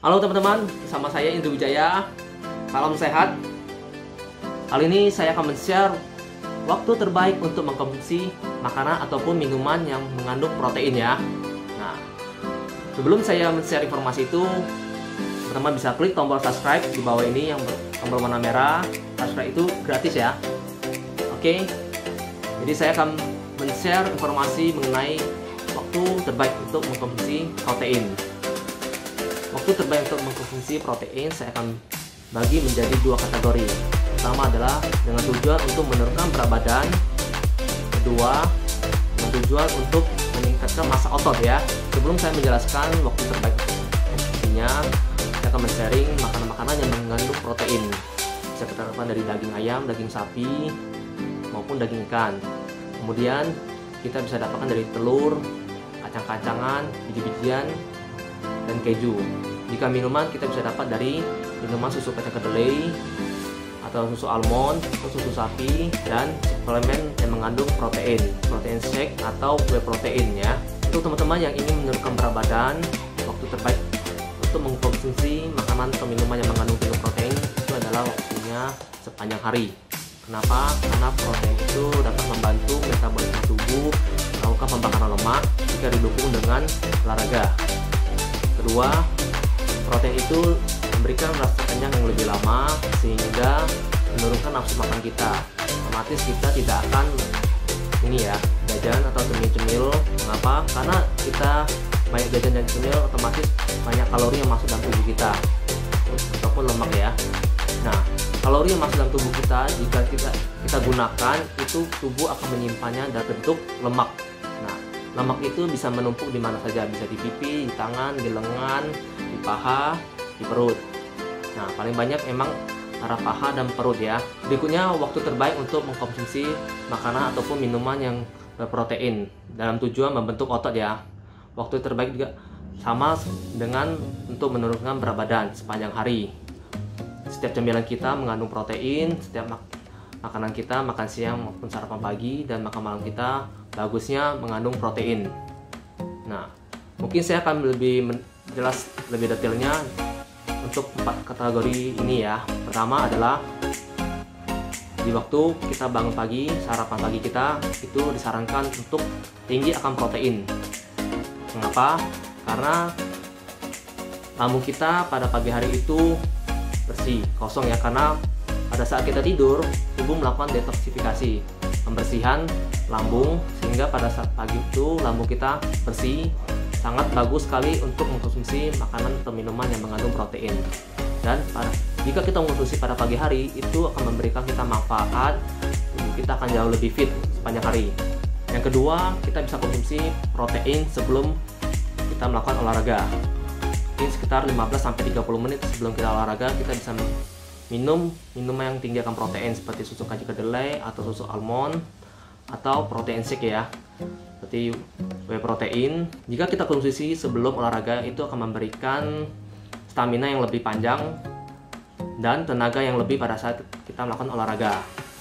Halo teman-teman, bersama saya Indro Wijaya. Salam sehat. Kali ini saya akan men-share waktu terbaik untuk mengkonsumsi makanan ataupun minuman yang mengandung protein ya. Nah, sebelum saya men-share informasi itu, teman-teman bisa klik tombol subscribe di bawah ini yang tombol warna merah. Subscribe itu gratis ya. Oke. Jadi saya akan men-share informasi mengenai waktu terbaik untuk mengkonsumsi protein. Waktu terbaik untuk mengkonsumsi protein saya akan bagi menjadi dua kategori. Pertama adalah dengan tujuan untuk menurunkan berat badan. Kedua, dengan tujuan untuk meningkatkan massa otot ya. Sebelum saya menjelaskan waktu terbaik mengkonsumsinya, saya akan men-sharing makanan-makanan yang mengandung protein. Bisa kita dapatkan dari daging ayam, daging sapi, maupun daging ikan. Kemudian kita bisa dapatkan dari telur, kacang-kacangan, biji-bijian, dan keju. Jika minuman kita bisa dapat dari minuman susu kacang kedelai atau susu almond atau susu sapi, dan suplemen yang mengandung protein shake atau whey protein ya. Untuk teman-teman yang ingin menurunkan berat badan, waktu terbaik untuk mengkonsumsi makanan atau minuman yang mengandung tinggi protein itu adalah waktunya sepanjang hari. Kenapa? Karena protein itu dapat membantu metabolisme tubuh melakukan pembakaran lemak jika didukung dengan olahraga. Kedua, protein itu memberikan rasa kenyang yang lebih lama sehingga menurunkan nafsu makan kita. Otomatis kita tidak akan jajan atau cemil-cemil. Mengapa? Karena kita banyak jajan dan cemil, otomatis banyak kalori yang masuk dalam tubuh kita ataupun lemak ya. Nah, kalori yang masuk dalam tubuh kita jika kita gunakan itu tubuh akan menyimpannya dalam bentuk lemak. Nah, lemak itu bisa menumpuk di mana saja, bisa di pipi, di tangan, di lengan, di paha, di perut. Nah, paling banyak emang arah paha dan perut ya. Berikutnya, waktu terbaik untuk mengkonsumsi makanan ataupun minuman yang berprotein dalam tujuan membentuk otot ya. Waktu terbaik juga sama dengan untuk menurunkan berat badan sepanjang hari. Setiap cemilan kita mengandung protein, setiap makanan kita, makan siang maupun sarapan pagi dan makan malam kita bagusnya mengandung protein. Nah, mungkin saya akan lebih jelas lebih detailnya untuk 4 kategori ini ya. Pertama adalah di waktu kita bangun pagi, sarapan pagi kita itu disarankan untuk tinggi akan protein. Mengapa? Karena lambung kita pada pagi hari itu bersih, kosong ya, karena pada saat kita tidur tubuh melakukan detoksifikasi, pembersihan lambung, sehingga pada saat pagi itu lambung kita bersih. Sangat bagus sekali untuk mengkonsumsi makanan atau minuman yang mengandung protein. Dan jika kita mengkonsumsi pada pagi hari, itu akan memberikan kita manfaat, kita akan jauh lebih fit sepanjang hari. Yang kedua, kita bisa konsumsi protein sebelum kita melakukan olahraga. Mungkin sekitar 15-30 menit sebelum kita olahraga, kita bisa minum minuman yang tinggi akan protein seperti susu kacang kedelai atau susu almond atau protein shake ya, seperti whey protein. Jika kita konsumsi sebelum olahraga, itu akan memberikan stamina yang lebih panjang dan tenaga yang lebih pada saat kita melakukan olahraga.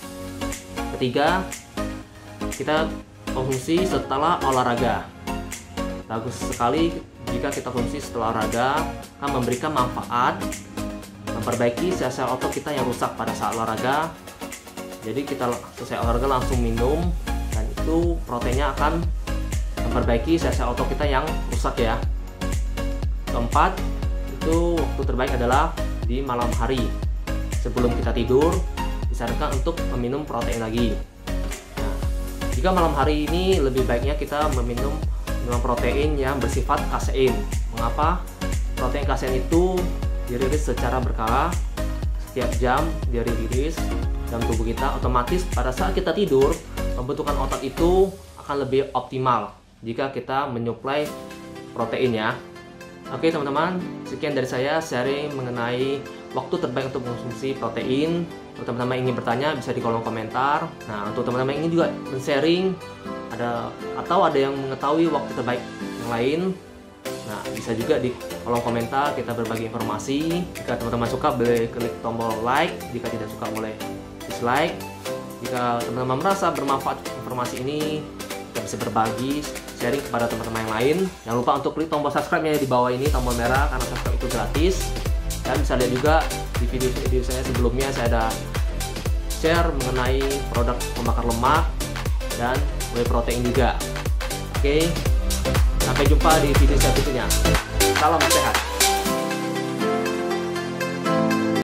Ketiga, kita konsumsi setelah olahraga. Bagus sekali jika kita konsumsi setelah olahraga, akan memberikan manfaat memperbaiki sel-sel otot kita yang rusak pada saat olahraga. Jadi kita selesai olahraga langsung minum, dan itu proteinnya akan memperbaiki sel-sel otot kita yang rusak ya. Keempat, itu waktu terbaik adalah di malam hari. Sebelum kita tidur, disarankan untuk meminum protein lagi. Nah, jika malam hari ini lebih baiknya kita meminum minuman protein yang bersifat kasein. Mengapa? Protein kasein itu dirilis secara berkala, setiap jam dia dirilis dalam tubuh kita. Otomatis pada saat kita tidur, pembentukan otot itu akan lebih optimal jika kita menyuplai protein ya. Oke teman-teman, sekian dari saya sharing mengenai waktu terbaik untuk mengkonsumsi protein. Untuk teman-teman ingin bertanya bisa di kolom komentar. Nah, untuk teman-teman ingin juga men-sharing ada yang mengetahui waktu terbaik yang lain, nah bisa juga di kolom komentar kita berbagi informasi. Jika teman-teman suka boleh klik tombol like, jika tidak suka boleh dislike. Jika teman-teman merasa bermanfaat informasi ini, yang bisa berbagi, sharing kepada teman-teman yang lain. Jangan lupa untuk klik tombol subscribe-nya di bawah ini, tombol merah, karena subscribe itu gratis. Dan bisa lihat juga di video-video saya sebelumnya, saya ada share mengenai produk pembakar lemak dan whey protein juga. Oke, sampai jumpa di video selanjutnya. Salam sehat.